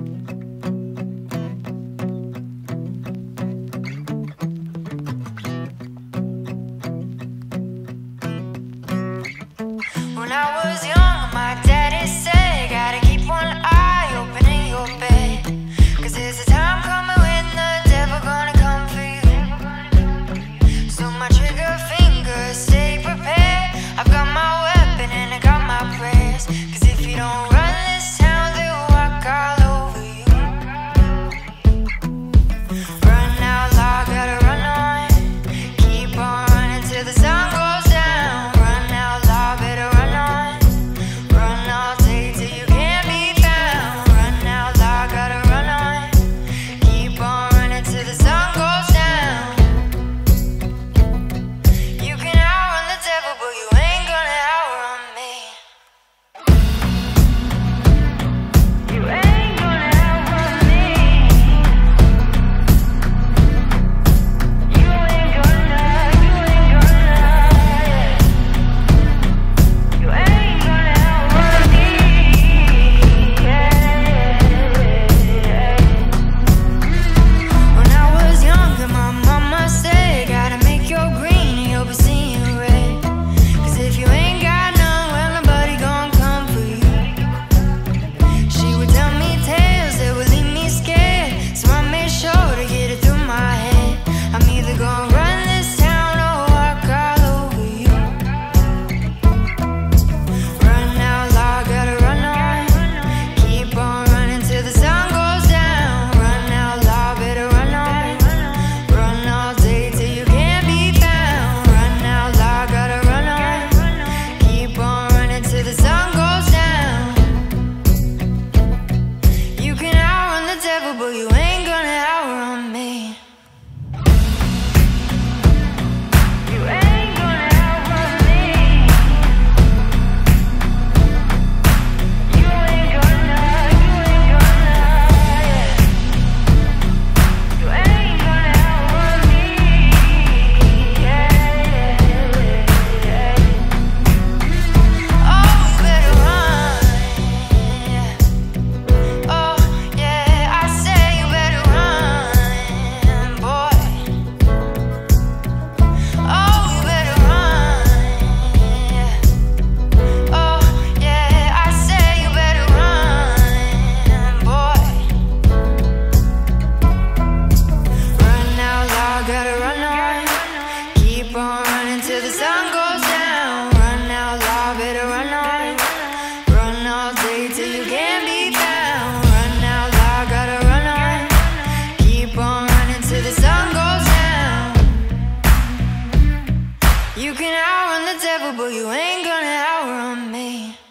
When I was young, my daddy said, gotta keep one eye open in your bed, 'cause there's a time coming when the devil gonna come for you. So my trigger finger, stay prepared. I've got my weapon and I got my prayers, 'cause if you don't run this town, they'll walk all over you. Run out loud, gotta run on. Keep on running till the sun goes down. Run out loud, better run on. Run all day till you can't be found. Run out loud, gotta run on. Keep on running till the sun goes down. You can outrun the devil, but you ain't gonna outrun me. You ain't gonna outrun me. You ain't gonna, you ain't gonna, you ain't gonna outrun me. When I was younger, my mama said, gotta make your green and you'll be seeing red, 'cause if you ain't got none, well, nobody gon' come for you. She would tell me tales that would leave me scared, so I made sure to get it through my head. I'm either gonna run this town or walk all over you. Run out loud, gotta run on. Keep on running till the sun goes down. Run out loud, better run on. Run all day till you can't be found. Run out loud, gotta run on. Keep on running till the sun goes down. You can outrun the devil, but you ain't gonna outrun me. You ain't gonna outrun me. You ain't gonna, you ain't gonna, you ain't gonna outrun me. Oh, you better run. Oh, yeah, I say you better run, boy. Oh, you better run. Oh, yeah, I say you better run, boy. Run out loud, gotta run on. Keep on running till the sun goes down. Run out loud, better run on. Run all day till you can't be found. Run out loud, gotta run on. Keep on running till the sun goes down. You can outrun the devil, but you ain't gonna outrun me.